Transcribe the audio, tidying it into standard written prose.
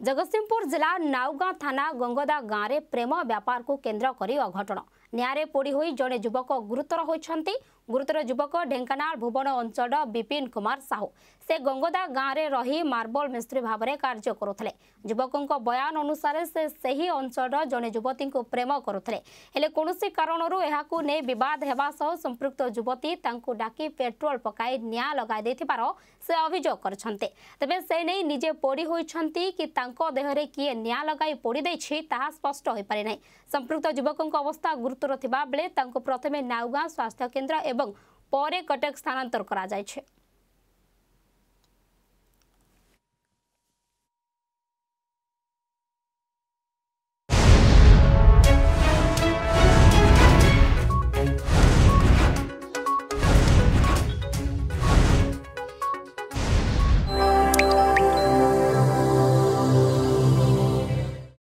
जगतसिंहपुर जिला नाउगां थाना गंगदा गाँव में प्रेम व्यापार को केन्द्र कर अघटन न्याय पोड़ी होई जड़े युवक गुरुतर होती। गुरुतर युवक ढेंकानाल भुवन अंचल विपिन कुमार साहू से गंगदा गाँव में रही मार्बल मिस्त्री भाव में कार्य करुले। युवक बयान अनुसार से सही अंचल जड़े युवती को प्रेम करुले हेले कौनसी कारणरू एहाकू ने विवाद हेबा सह संपृक्त युवती तांकू डाकी पेट्रोल पकाई निआं लगाई देथिबार से अभियोग करछन्ते। तबे से नहीं निजे पोड़ी होइछन्ती कि तांको देहरे किए निआं लगाई पोड़ी दैछि ताहा स्पष्ट होई पारे नै। संपृक्त युवक अवस्था गुरुतर थिबा बेले तांको प्रथमे नाउगां स्वास्थ्य केन्द्र एवं परे कटक स्थानांतर करा जायछि।